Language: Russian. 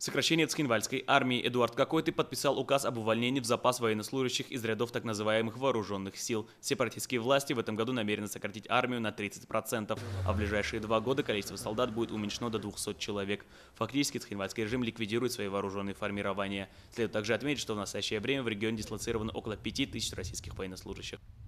Сокращение Цхинвальской армии Эдуард Какойты подписал указ об увольнении в запас военнослужащих из рядов так называемых вооруженных сил. Сепаратистские власти в этом году намерены сократить армию на 30%, а в ближайшие 2 года количество солдат будет уменьшено до 200 человек. Фактически Цхинвальский режим ликвидирует свои вооруженные формирования. Следует также отметить, что в настоящее время в регионе дислоцировано около 5000 российских военнослужащих.